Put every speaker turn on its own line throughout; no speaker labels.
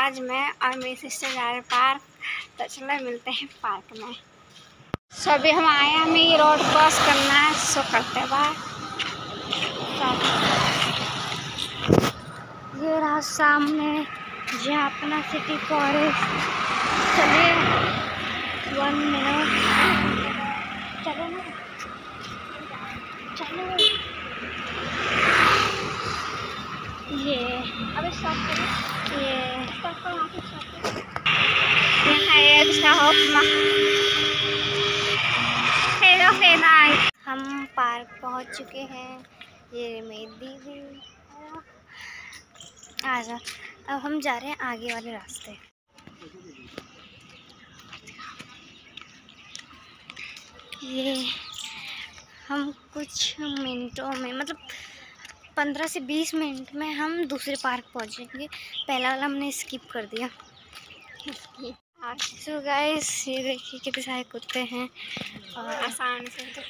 आज मैं और मेरी सिस्टर जा रहे पार्क, तो चलो मिलते हैं पार्क में। सो अभी हम आए, हमें ये रोड क्रॉस करना है, सो करते बाय। ये रहा सामने जहाँ अपना सिटी फॉरेस्ट। चलिए 1 मिनट, चलो ना, चलो। ये अबे स्टॉप करो, ये स्टॉप करो, वहाँ पे स्टॉप करो। यहाँ एक शॉप में हेलो फ्रेंड, हम पार्क पहुँच चुके हैं। ये मेरी दीदी आ जा। अब हम जा रहे हैं आगे वाले रास्ते। ये हम कुछ मिनटों में, मतलब 15 से 20 मिनट में हम दूसरे पार्क पहुंचेंगे। पहला वाला हमने स्किप कर दिया। सो गाइस, ये देखिए कितने सारे कुत्ते हैं और आसान से तो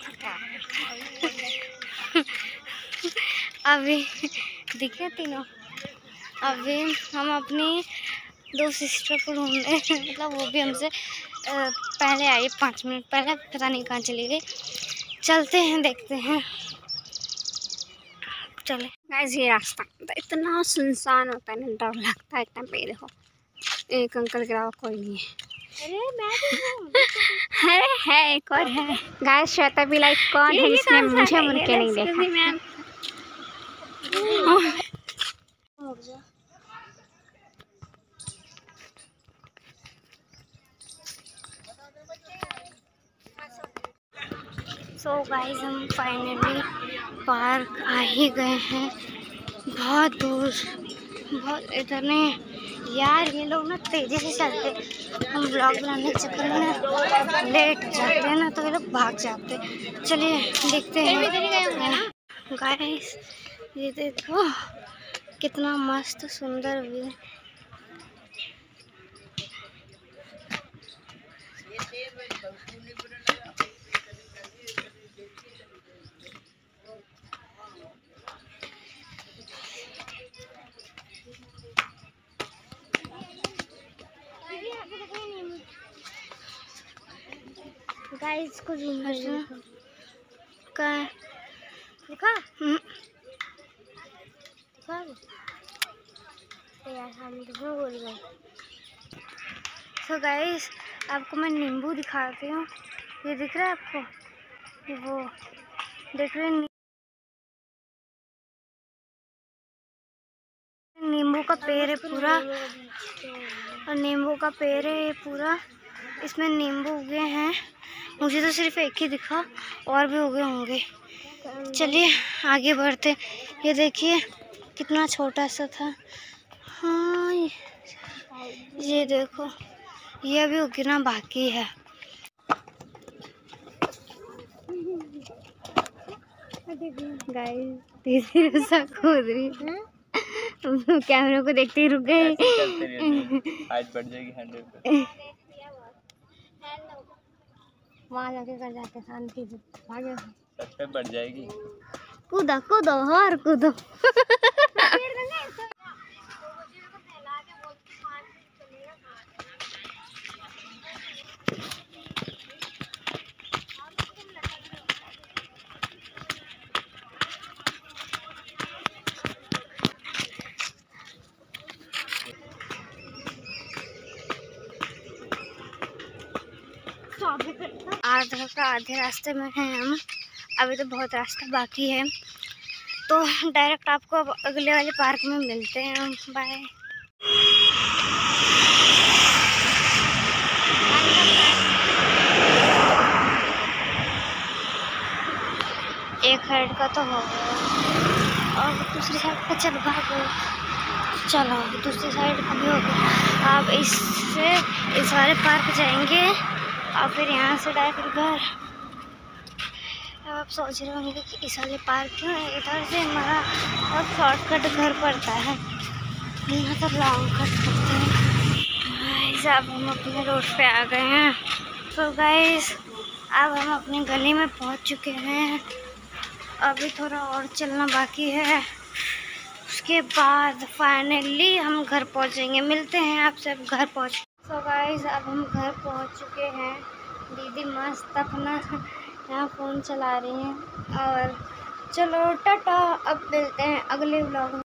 अभी दिखे तीनों। अभी हम अपनी 2 सिस्टर को ढूंढने, मतलब वो भी हमसे पहले आई, 5 मिनट पहले, पता नहीं कहाँ चली गई। चलते हैं, देखते हैं, चले। गाइस ये रास्ता इतना सुनसान होता है ना, डर लगता है इतना। पे देखो, एक अंकल के अलावा कोई नहीं है। अरे मैं अरे है, एक और है। गाइस श्वेता भी लाइक कौन है जिसने मुझे मुड़ के नहीं देखा। सो गाइस, हम फाइनली पार्क आ ही गए हैं। बहुत दूर, बहुत इधर नहीं यार, ये लोग ना तेज़ी से चलते। हम ब्लॉग बनाने के चक्कर में ना लेट जाते हैं ना, तो ये लोग भाग जाते। चलिए देखते हैं। गाइस ये देखो कितना मस्त सुंदर व्यू। गाइस को जूम का देखा यार, हम बोल गए। सो गाइस, आपको मैं नींबू दिखाती हूँ। ये दिख रहा है आपको, ये वो देख रहे हैं, नींबू का पेड़ है पूरा, और नींबू का पेड़ है ये पूरा। इसमें नींबू उगे हैं, मुझे तो सिर्फ एक ही दिखा, और भी उगे होंगे। चलिए आगे बढ़ते। ये देखिए कितना छोटा सा था। हाँ ये देखो, ये अभी उगना बाकी है। गाइस तीसरी सा कूद रही है, कैमरे को देखते ही रुक गए। आज बढ़ जाएगी 100 वहाँ जाके कर जाते शांति से, भागे सच पे बढ़ जाएगी। कूदो कूदो और कूदो। आधे रास्ते में हैं हम, अभी तो बहुत रास्ता बाकी है। तो डायरेक्ट आपको अब अगले वाले पार्क में मिलते हैं हम। बाय। एक साइड का तो हो गया, और दूसरी साइड का चल भागो। चलो दूसरी साइड का भी हो गया। आप इससे इस वाले पार्क जाएंगे और फिर यहाँ से डायरेक्ट घर। अब आप सोच रहे होंगे कि इस वाले पार्क क्यों है, इधर से हमारा अब शॉर्टकट घर पड़ता है, यहाँ तो लॉन्ग कट करते हैं। गाइस अब हम अपने रोड पे आ गए हैं। तो गाइस अब हम अपनी गली में पहुँच चुके हैं। अभी थोड़ा और चलना बाकी है, उसके बाद फाइनली हम घर पहुंचेंगे। मिलते हैं आपसे अब घर पहुंच। सो गाइस अब हम घर पहुंच चुके हैं। दीदी मस्त अपना यहाँ फ़ोन चला रही हैं और चलो टाटा। अब मिलते हैं अगले व्लॉग में।